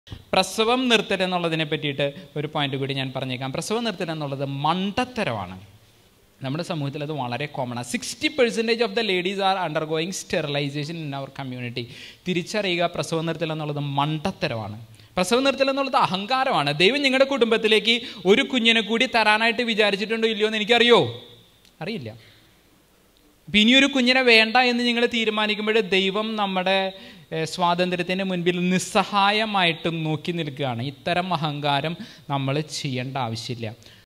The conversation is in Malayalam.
പ്രസവം നിർത്തൽ എന്നുള്ളതിനെ പറ്റിയിട്ട് ഒരു പോയിന്റ് കൂടി ഞാൻ പറഞ്ഞേക്കാം. പ്രസവം നിർത്തൽ എന്നുള്ളത് മണ്ടത്തരമാണ്. നമ്മുടെ സമൂഹത്തിൽ അത് വളരെ കോമണാണ്. 60% of the ladies are undergoing sterilisation in our community. തിരിച്ചറിയുക, പ്രസവം നിർത്തൽ എന്നുള്ളത് മണ്ടത്തരമാണ്. പ്രസവം നിർത്തൽ എന്നുള്ളത് അഹങ്കാരമാണ്. ദൈവം നിങ്ങളുടെ കുടുംബത്തിലേക്ക് ഒരു കുഞ്ഞിനെ കൂടി തരാനായിട്ട് വിചാരിച്ചിട്ടുണ്ടോ ഇല്ലയോ എന്ന് എനിക്കറിയോ? അറിയില്ല. അപ്പം ഇനിയൊരു കുഞ്ഞിനെ വേണ്ട എന്ന് നിങ്ങൾ തീരുമാനിക്കുമ്പോൾ ദൈവം നമ്മുടെ സ്വാതന്ത്ര്യത്തിൻ്റെ മുൻപിൽ നിസ്സഹായമായിട്ടും നോക്കി നിൽക്കുകയാണ്. ഇത്തരം അഹങ്കാരം നമ്മൾ ചെയ്യേണ്ട ആവശ്യമില്ല.